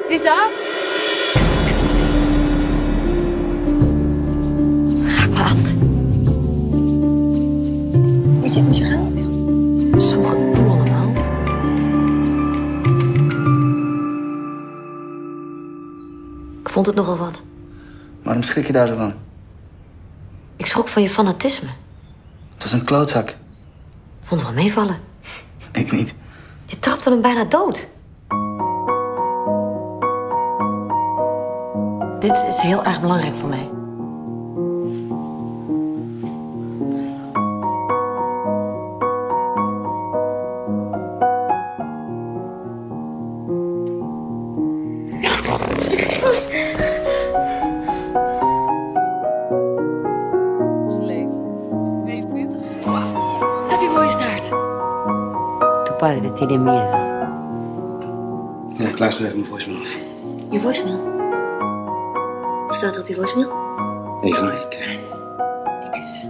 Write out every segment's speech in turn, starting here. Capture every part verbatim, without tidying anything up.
Lisa? Raak me aan. Moet je, moet je gaan? Zo'n gedoe allemaal. Ik vond het nogal wat. Waarom schrik je daar zo van? Ik schrok van je fanatisme. Het was een klootzak. Vond het wel meevallen. Ik niet. Je trapte hem bijna dood. Dit is heel erg belangrijk voor mij. Heb je mooie staart? Tu padre tiene miedo. Ja, ik luister even mijn voicemail af. Je voicemail? Wat staat er op je voicemail? Eva, ik... eh, Ik, uh...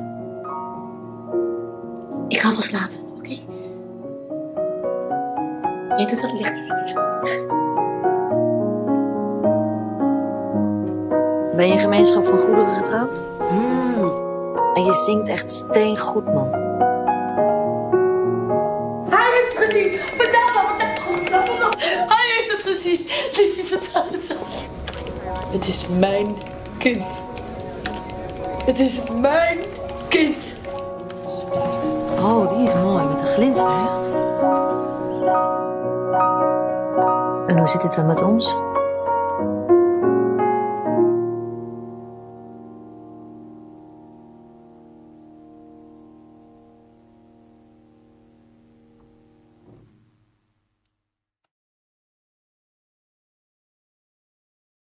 ik ga wel slapen, oké? Okay? Jij doet dat licht uit, ja. Ben je in gemeenschap van goederen getrouwd? Mm. En je zingt echt steengoed, man. Hij heeft het gezien. Vertel dan, vertel dan. Hij heeft het gezien. Liefje, vertel het dan. Het is mijn kind. Het is mijn kind. Oh, die is mooi, met een glinster, hè? En hoe zit het dan met ons?